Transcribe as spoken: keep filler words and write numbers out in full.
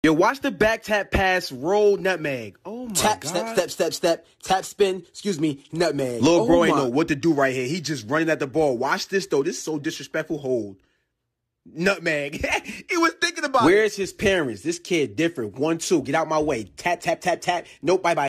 Yo, watch the back tap pass, roll, nutmeg. Oh, my tap, God. Step, step, step, step. Tap, spin. Excuse me, nutmeg. Little oh bro ain't my. know what to do right here. He just running at the ball. Watch this, though. This is so disrespectful. Hold. Nutmeg. He was thinking about it. Where's his parents? This kid different. One, two. Get out my way. Tap, tap, tap, tap. Nope, bye-bye.